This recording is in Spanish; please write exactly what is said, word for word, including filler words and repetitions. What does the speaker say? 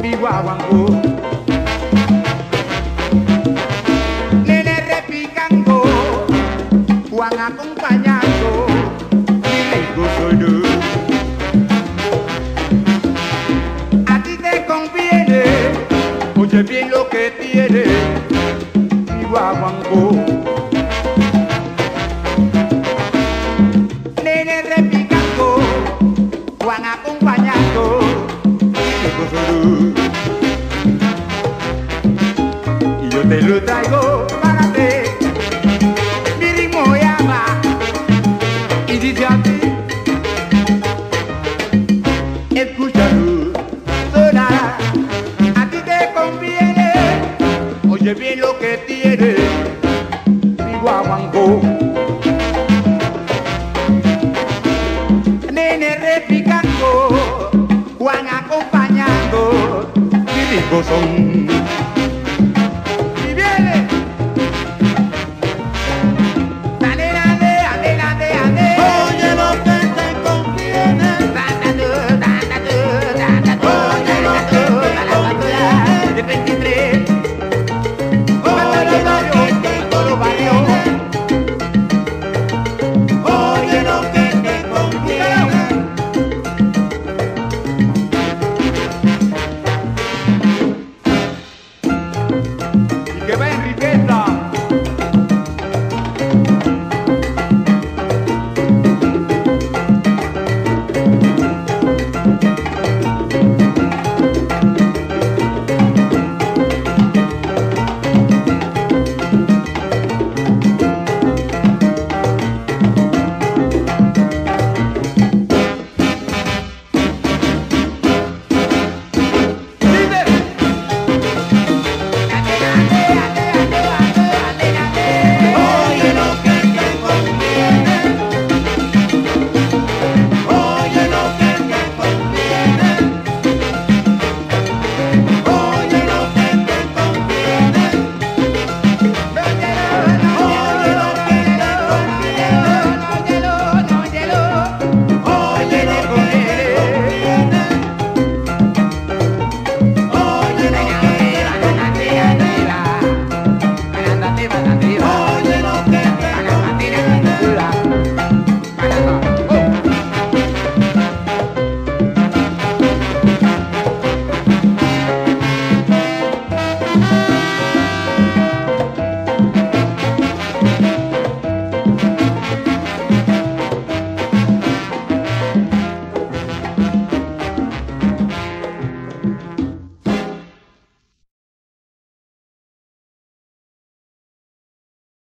mi guaguancó. Nene repicando, Juan acompañando, mi rico soy yo. A ti te conviene, oye bien lo que tiene mi guaguancó. Nene repicando, Juan acompañando, mi rico soy yo. Y yo te lo traigo para ti. Mi ritmo llama y dice a ti, escúchalo, sonar. A ti te conviene, oye bien lo que tiene mi guaguancó. Nene repicando, Juan acompañando, mi rico son.